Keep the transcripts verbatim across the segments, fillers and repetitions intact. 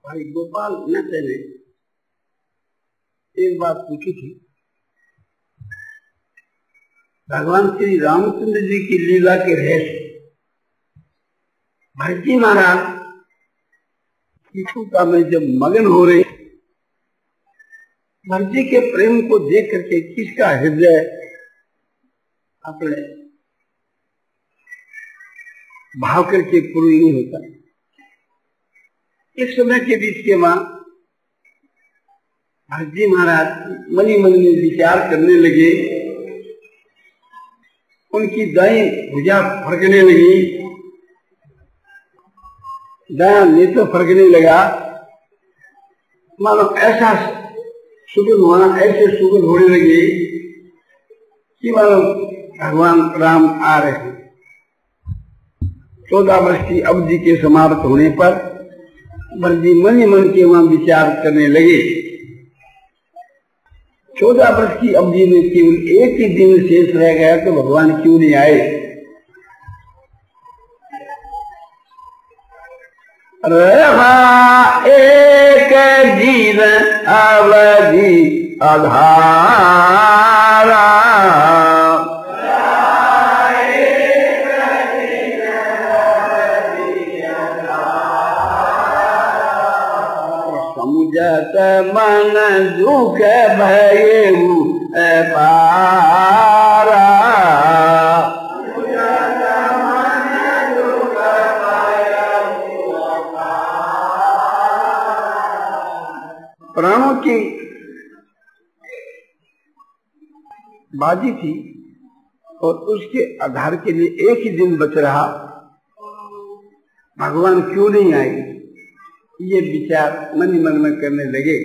भाई गोपाल नेता ने एक बात पूछी थी, भगवान श्री रामचंद्र जी की लीला के रहस्य भरत जी महाराज शिशुता में जब मगन हो रहे, भरत जी के प्रेम को देख करके किसका हृदय अपने भाव करके पूर्ण नहीं होता। इस समय के बीच के मां भरत जी महाराज मनी मन में विचार करने लगे, उनकी दाएं भुजा फरकने लगी, दायां नेत्र फरकने लगा, मानो ऐसा सुगंध होना, ऐसे सुगंध होने लगे कि मानो भगवान राम आ रहे हैं। चौदह वर्ष की अवधि के समाप्त होने पर भरत जी मन ही मन के वहां विचार करने लगे, चौदह वर्ष की अवधि में केवल एक ही दिन शेष रह गया तो भगवान क्यों नहीं आए। रहा एक जीवन अवधि आधारा, समुझत मन दुख भयउ पारा, प्राणों की बाजी थी और उसके आधार के लिए एक ही दिन बच रहा, भगवान क्यों नहीं आए, ये विचार मन ही मन में करने लगे।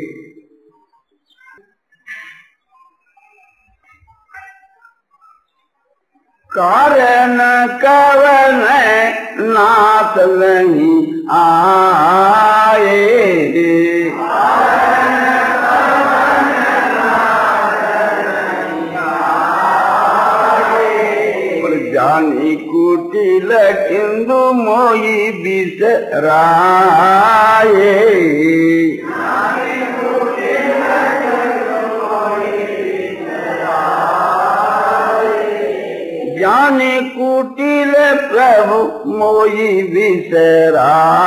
कारण कवन नाथ नहीं आए, जानी कुटिल किंदु मोई बिसराए, जानी कुटिल प्रभु मोई बिसराए,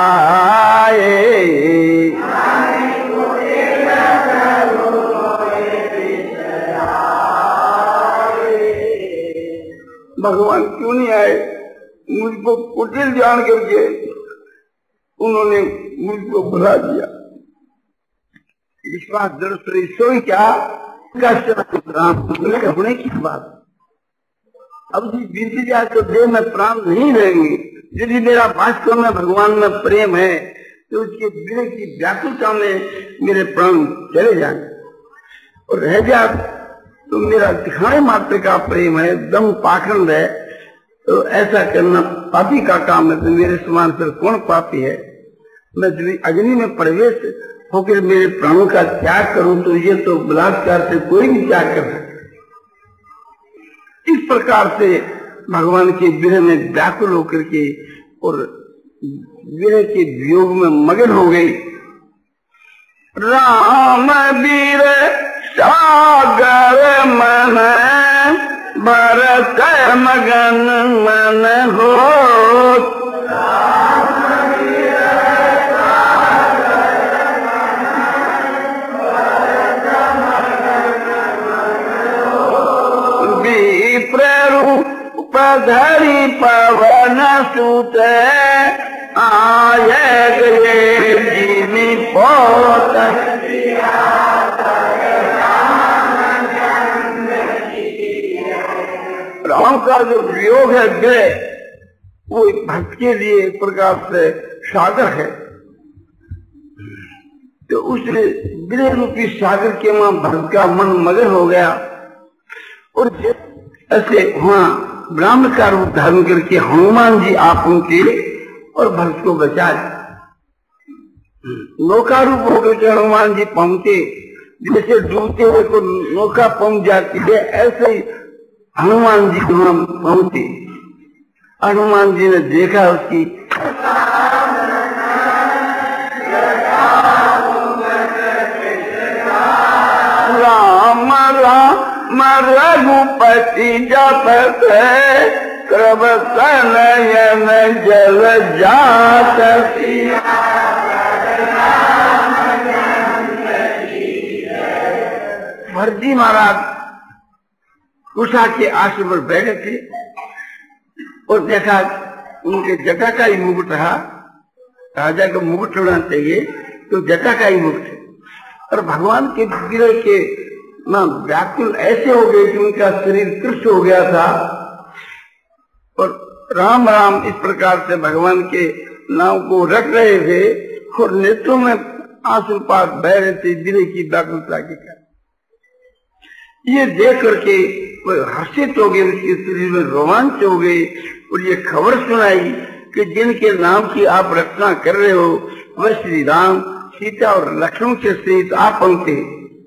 भगवान क्यों नहीं आए। मुझको कुटिल जान करके उन्होंने मुझको बुला दिया। विश्वास दृष्टि सोई क्या होने की बात, अब जी बीती जाए तो देह में प्राण नहीं रहेंगे। यदि मेरा वास्तव में भगवान में प्रेम है तो उसके विरह की व्याकुलता में मेरे प्राण चले जाए, और रह जाए तो मेरा दिखाने मात्र का प्रेम है, दम पाखंड है, तो ऐसा करना पापी का काम है। तो मेरे समान फिर कौन पापी है। मैं यदि अग्नि में प्रवेश होकर मेरे प्राणों का त्याग करूं तो ये तो बलात्कार से कोई नहीं त्याग कर सकता। इस प्रकार से भगवान के विरह में व्याकुल होकर के और विरह के वियोग में मगन हो गई। राम वीर सागर मन भरत मगन मन हो, विप्ररूप धरि पवन सुत आए गए जीवी पोत, राम का जो वियोग है विरह, वो भक्त के लिए एक प्रकार से सागर है। तो उस विरह रूपी सागर के वहां भक्त का मन मगन हो गया, और ऐसे वहां ब्राह्मण का रूप धारण करके हनुमान जी आप उनके और भक्त को बचाए। नौका रूप होकर के हनुमान जी पहुंचे, जैसे डूबते हुए को नौका पहुंच जाती है, ऐसे ही हनुमान जी वहां पहुंचे। हनुमान जी ने देखा उसकी राम राम रघुपति जपत कृप नयन जल जात भरजी महाराज उषा के आश्रम पर बैठे थे और देखा उनके जटा का ही मुकुट रहा। राजा को मुकुट होना चाहिए तो जटा का ही मुकुट। और भगवान के विग्रह के ना व्याकुल ऐसे हो गए कि उनका शरीर कृष्ण हो गया था और राम राम इस प्रकार से भगवान के नाम को रख रहे थे और नेत्रों में आंसुपात बह रहे थे विरह की व्याकुलता के कारण। ये देख करके वो हर्षित हो गए, उसके शरीर में रोमांच हो गए और ये खबर सुनाई कि जिनके नाम की आप रचना कर रहे हो वह श्री राम सीता और लक्ष्मण के सहित आप पहुंचे,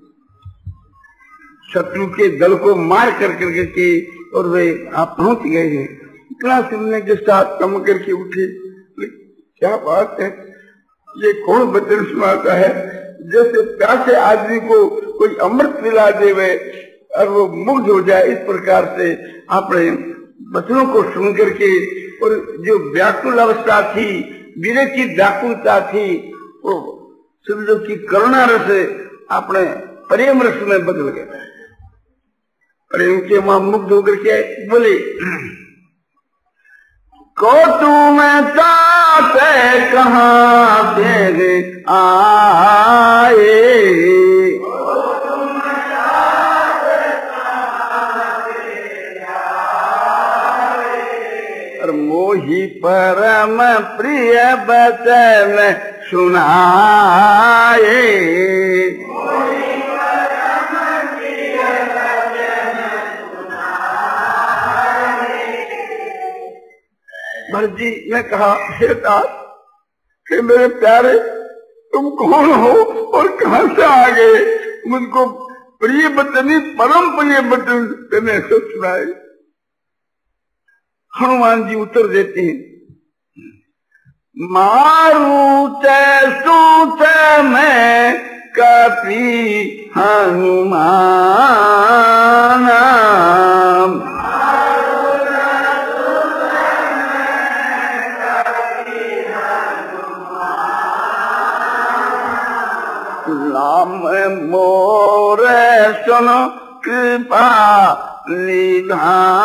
शत्रु के दल को मार कर करके के और वे आप पहुंच गए हैं। इतना सुनने के साथ कम करके उठे, क्या बात है, ये कौन वचन सुनाता है जैसे प्यासे आदमी को कोई अमृत पिला देवे और वो मुग्ध हो जाए। इस प्रकार से अपने वचनों को सुन करके और जो व्याकुल अवस्था थी, वीर की व्याकुलता थी, वो सूर्य की करुणा रस अपने प्रेम रस में बदल गया। प्रेम के मां मुग्ध होकर के बोले, को तुम ताते कहाँ से आए, और मोही परम प्रिय बचन सुनाए। भरजी ने कहा, हे तात, हे मेरे प्यारे, तुम कौन हो और कहां से आ गए? मुझको प्रिय बचनी परम प्रिय बचन तेने सब सुनाए। हनुमान जी उत्तर देते हैं, मारूत सूत में कपि हनुमान, नाम मोर सुनो कृपा निधान,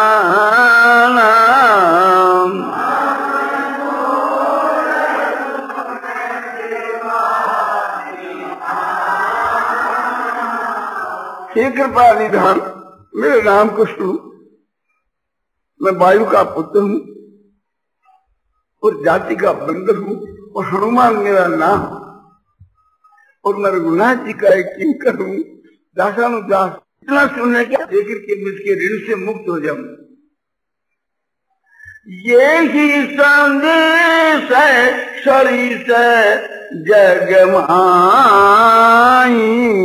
हे कृपा निधान, मेरे नाम को सुनो। मैं वायु का पुत्र हूँ और जाति का बंदर हूँ और हनुमान मेरा नाम, और मैं रघुनाथ जी का एक किंकर हूँ, दासानुदास। इतना सुनने क्या लेकर के मुझके ऋण से मुक्त हो जाऊं। ये ही संदेश है सरिस जग माई,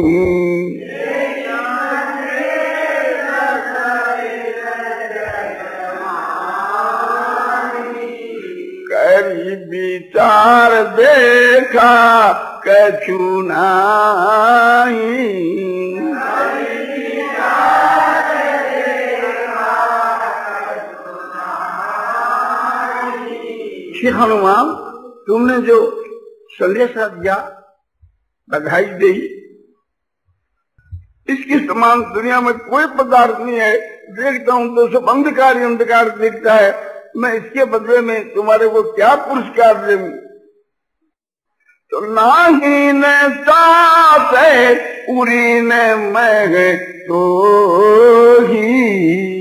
करी विचार देखा कछु नाई, श्री हनुमान तुमने जो संदेशा दिया, बधाई दी, इसके समान दुनिया में कोई पदार्थ नहीं है। देखता हूं तो सब अंधकार ही अंधकार दिखता है। मैं इसके बदले में तुम्हारे को क्या पुरस्कार दूं? तो नाही न ताते उरी न मैं तो ही,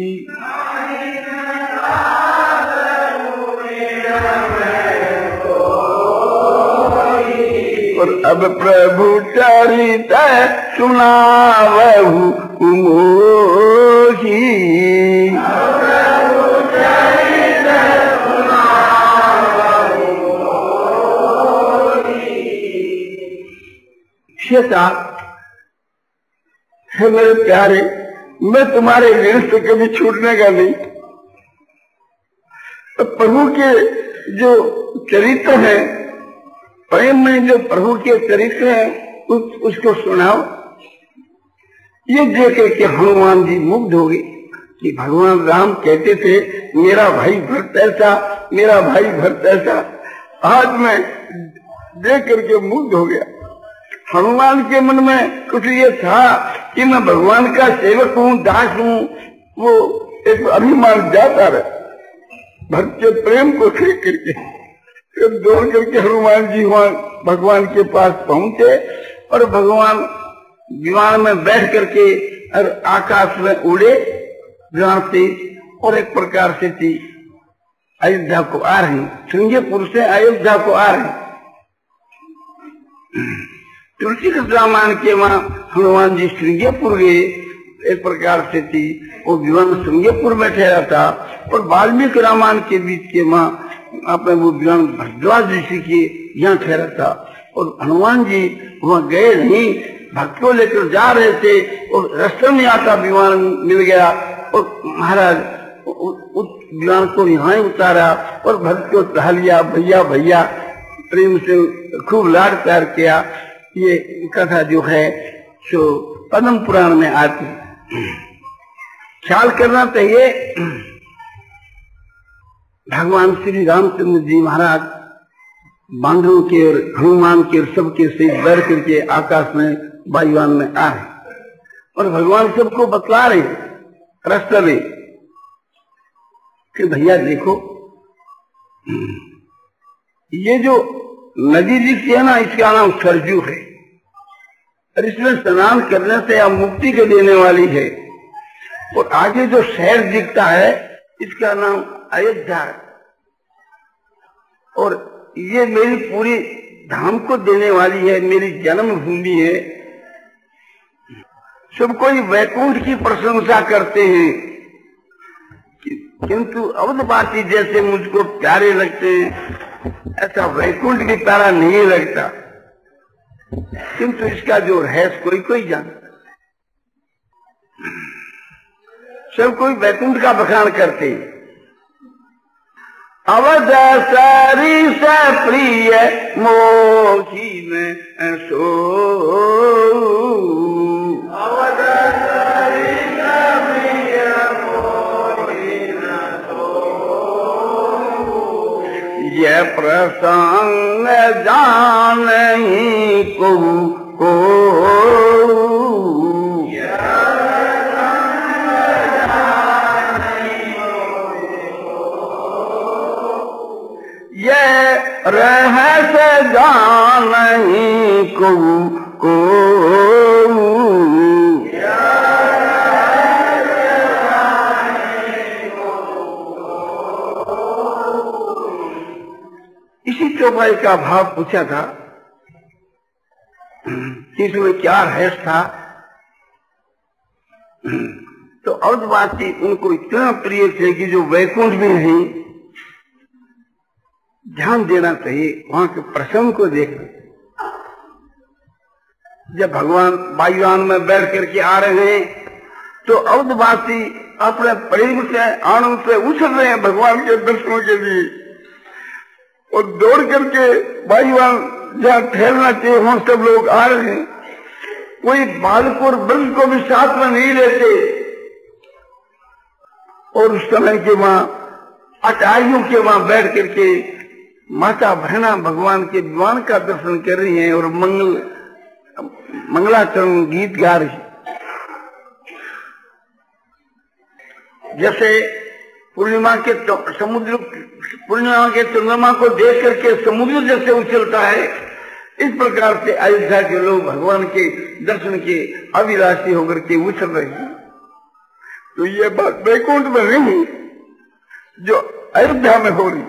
और अब प्रभु चरित सुनावहु मोही, है मेरे प्यारे, मैं तुम्हारे ऋण से कभी छूटने का नहीं। तो प्रभु के जो चरित्र है प्रेम में जो प्रभु के चरित्र है उस, उसको सुनाओ। ये देख के हनुमान जी मुग्ध हो गए कि भगवान राम कहते थे मेरा भाई भरत ऐसा, मेरा भाई भरत ऐसा। आज मैं देख करके मुग्ध हो गया। हनुमान के मन में कुछ ये था कि मैं भगवान का सेवक हूँ, दास हूँ। वो एक अभिमान जाता रहे भक्त के प्रेम को देख करके। फिर दौड़ करके हनुमान जी वहां भगवान के पास पहुंचे और भगवान विमान में बैठ करके और आकाश में उड़े विमान से, और एक प्रकार से थी अयोध्या को आ रही, श्रृंगेपुर से अयोध्या को आ रही। तुलसी कृष्ण रामायण के वहां हनुमान जी श्रृंगेपुर गए, एक प्रकार से थी वो विमान श्रृंगेपुर में ठहरा था। और वाल्मीकि रामायण के बीच के वहां आपने वो विमान भरद्वाज ऋषि के यहाँ ठहरा था। और हनुमान जी वहां गए नहीं, भक्त को लेकर जा रहे थे और रास्ते में आता विमान मिल गया और महाराज उस विमान को यहाँ ही उतारा और भक्त को कहा लिया भैया भैया, प्रेम से खूब लाड प्यार किया। ये कथा जो है सो पद्म पुराण में आती। ख्याल करना चाहिए भगवान श्री रामचंद्र जी महाराज बांधवों के और हनुमान के और सबके से बैठ करके आकाश में वायुयान में आ रहे और भगवान सबको बतला रहे रास्ते में कि भैया देखो ये जो नदी दिखती है ना, इसका नाम सरजू है और इसमें स्नान करने से आप मुक्ति के देने वाली है। और आगे जो शहर दिखता है इसका नाम अयोध्या है और ये मेरी पूरी धाम को देने वाली है, मेरी जन्मभूमि है। सब कोई वैकुंठ की प्रशंसा करते हैं किंतु अवधवासी जैसे मुझको प्यारे लगते हैं, ऐसा वैकुंठ भी प्यारा नहीं लगता। किंतु इसका जो रहस्य कोई कोई जानता। सब कोई वैकुंठ का बखान करते हैं। अवध सरी से प्रिय मोही में सो, अवध सरी से प्रिय मोही में सो, ये प्रसंग जानहि को को रहस्य जानहि को को इसी चौपाई का भाव पूछा था कि इसमें क्या रहस्य था। तो अवधवासी उनको इतना प्रिय थे कि जो वैकुंठ भी नहीं, ध्यान देना चाहिए वहां के प्रसंग को देखना। जब भगवान वायुयान में बैठ करके आ रहे हैं तो अवधवासी अपने प्रेम से आनंद से उछल रहे हैं भगवान के दर्शनों के लिए और दौड़ करके वायुयान जहाँ ठहरना चाहिए वहां सब लोग आ रहे हैं। कोई बालक और वृद्ध को भी साथ में नहीं लेते और उस समय के वहां अटारियों के वहां बैठ करके माता बहना भगवान के विमान का दर्शन कर रही हैं और मंगल मंगलाचरण गीत गा रही। जैसे पूर्णिमा के समुद्र पूर्णिमा के चंद्रमा को देख करके समुद्र जैसे उछलता है, इस प्रकार से अयोध्या के लोग भगवान के दर्शन के अभिलाषी होकर के उछल रहे हैं। तो ये बात वैकुंठ में नहीं जो अयोध्या में हो रही।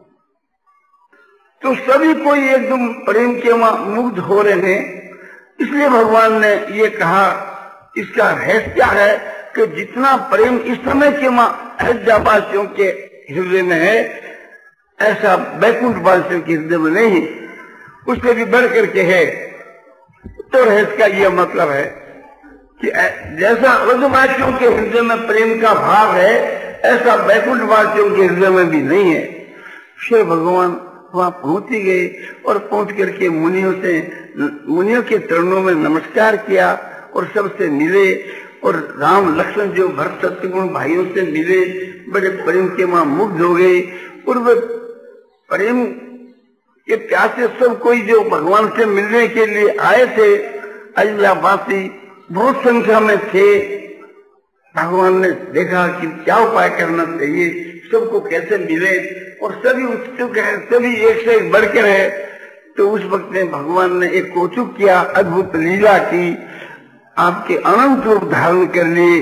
तो सभी कोई एकदम प्रेम के वहां मुग्ध हो रहे हैं। इसलिए भगवान ने ये कहा, इसका रहस्य क्या है कि जितना प्रेम इस समय के वहां अयोध्या वासियों के हृदय में है, ऐसा वैकुंठ वासियों के हृदय में नहीं, उससे भी बढ़ करके है। तो रहस्य का यह मतलब है कि जैसा अयोध्यावासियों के हृदय में प्रेम का भाव है, ऐसा वैकुंठ वासियों के हृदय में भी नहीं है। श्री भगवान वहां पहुंच ही गए और पहुंच करके मुनियों से मुनियों के चरणों में नमस्कार किया और सबसे मिले और राम लक्ष्मण जो भरत शत्रुघ्न भाइयों से मिले, बड़े प्रेम के वहां मुग्ध हो गए और वे प्रेम के प्यासे सब कोई जो भगवान से मिलने के लिए आए थे, अयोध्यावासी बहुत संख्या में थे। भगवान ने देखा कि क्या उपाय करना चाहिए, सबको कैसे मिले और सभी उत्सुक है, सभी एक से एक बढ़कर है। तो उस वक्त में भगवान ने एक कौतुक किया, अद्भुत लीला की, आपके अनंत रूप धारण कर लिए।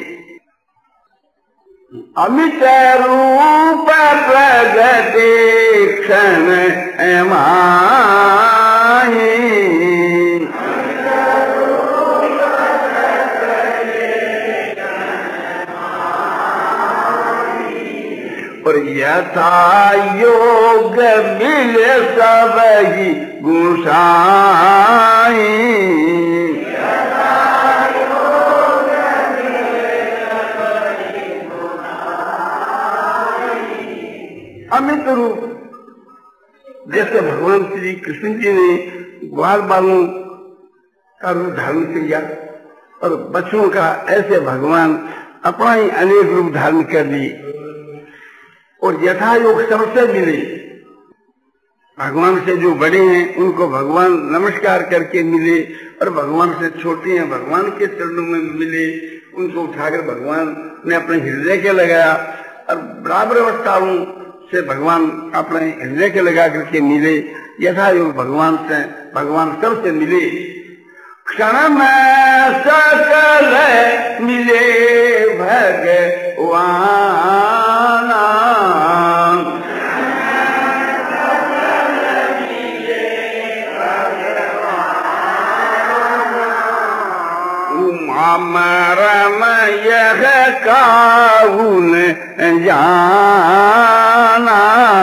अमित रूप प्रगटे क्षण माहि, और यथा योग मिल सब ही गुसाई। अमित रूप, जैसे भगवान श्री कृष्ण जी ने ग्वाल बालों का रूप धारण किया और बच्चों का, ऐसे भगवान अपना ही अनेक रूप धारण कर लिए और यथा योग सबसे मिले। भगवान से जो बड़े हैं उनको भगवान नमस्कार करके मिले और भगवान से छोटे हैं भगवान के चरणों में मिले, उनको उठाकर भगवान ने अपने हृदय के लगाया और बराबर अवस्थाओं से भगवान अपने हृदय के लगा करके मिले। यथा योग भगवान से भगवान सबसे मिले। क्षण में सकल मिले भगवान, मरम यह काहुन जाना।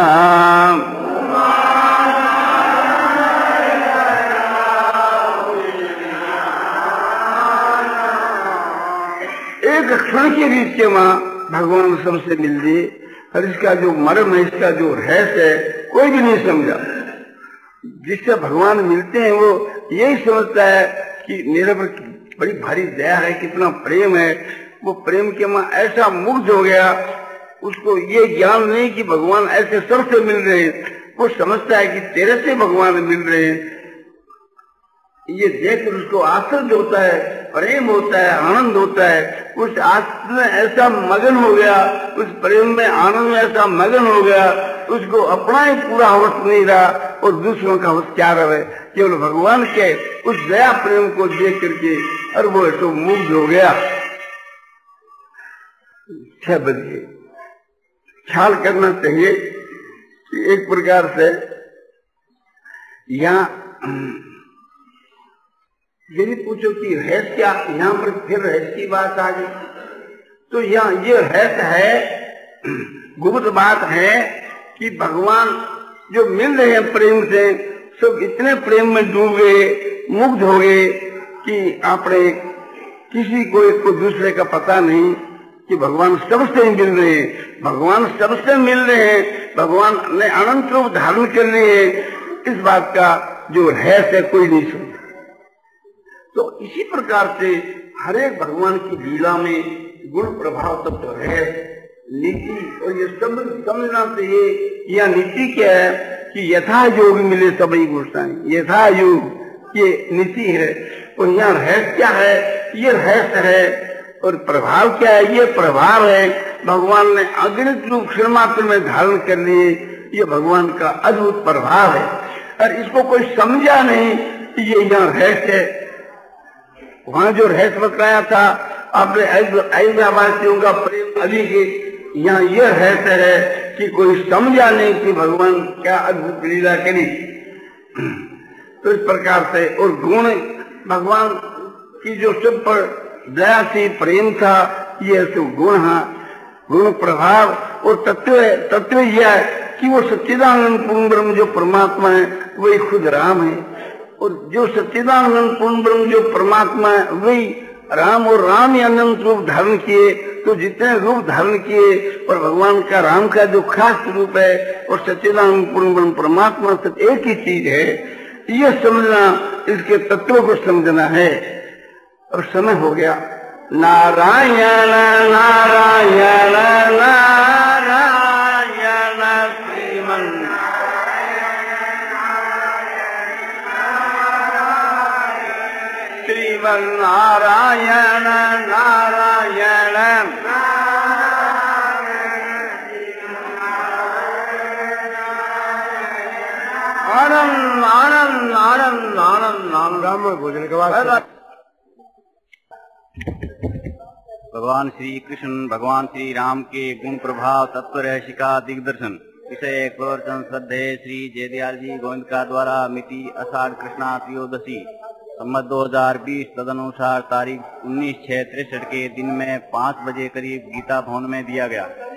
एक क्षण के बीच के वहां भगवान सबसे मिल गए और इसका जो मर्म है, इसका जो रहस्य है, कोई भी नहीं समझा। जिससे भगवान मिलते हैं वो यही समझता है कि मेरे पर बड़ी भारी दया है, कितना प्रेम है। वो प्रेम के मां ऐसा मुग्ध हो गया, उसको ये ज्ञान नहीं कि भगवान ऐसे सबसे मिल रहे हैं, वो समझता है कि तेरे से भगवान मिल रहे हैं। ये देखकर उसको आश्चर्य होता है, प्रेम होता है, आनंद होता है। उस आश्चर्य में ऐसा मगन हो गया, उस प्रेम में आनंद में ऐसा मगन हो गया, उसको अपना ही पूरा होश नहीं रहा और दूसरों का होश क्या रहे, केवल भगवान के उस दया प्रेम को देख करके और वो ऐसा मुग्ध हो गया। छह बजे ख्याल करना चाहिए कि एक प्रकार से यहाँ यदि पूछो कि रहस्य क्या, यहाँ पर फिर रहस्य की बात आ गई। तो यहाँ ये रहस्य है, गुप्त बात है कि भगवान जो मिल रहे हैं प्रेम से, सब इतने प्रेम में डूब गए, मुग्ध हो गए कि आपने किसी को एक को दूसरे का पता नहीं कि भगवान सबसे ही मिल रहे हैं। भगवान सबसे मिल रहे हैं, भगवान ने अनंत रूप धारण कर लिए, इस बात का जो रहस्य कोई नहीं सुनता। तो इसी प्रकार से हरेक भगवान की लीला में गुण प्रभाव तत्व है, नीति, और ये सब समझना चाहिए। यह नीति क्या है कि यथा योग मिले सभी गुण, यथा योग ये नीति है। और यहाँ रहस्य क्या है, ये रहस्य है। और प्रभाव क्या है, ये प्रभाव है। भगवान ने अगणित रूप क्षण मात्र में धारण कर लिए, ये भगवान का अद्भुत प्रभाव है। और इसको कोई समझा नहीं कि ये यहाँ रहस्य है। वहां जो रहस्य बताया था आपने अयोध्यावासियों का प्रेम अभी के, यहाँ यह रहस्य है कि कोई समझा नहीं कि भगवान क्या अद्भुत लीला करी। तो इस प्रकार से और गुण भगवान की जो सब पर दया से प्रेम था, ये तो गुण है, गुण प्रभाव। और तत्व तत्व यह है कि वो सच्चिदानंद पूर्ण ब्रह्म जो परमात्मा है वही खुद राम है। और जो सच्चिदानंद पूर्ण ब्रह्म जो परमात्मा है वही राम, और राम ही अनंत रूप धारण किए तो जितने रूप धारण किए और भगवान का राम का जो खास रूप है और सच्चिदानंद पूर्ण परमात्मा सत्य एक ही चीज है, ये समझना, इसके तत्वों को समझना है। और समय हो गया। नारायण नारायण नारायण श्रीमन श्रीमन नारायण नारायण आनंद आनंद आनंद आनंद आनंद राम भोजन के बाद भगवान श्री कृष्ण भगवान श्री राम के गुण प्रभाव तत्व रहस्य का दिग्दर्शन विषय प्रवर्तन श्रद्धे श्री जयदयाल जी गोविंद का द्वारा मिति आषाढ़ कृष्णा त्रयोदशी संवत दो हजार बीस तदनुसार तारीख उन्नीस छह तिरसठ के दिन में पाँच बजे करीब गीता भवन में दिया गया।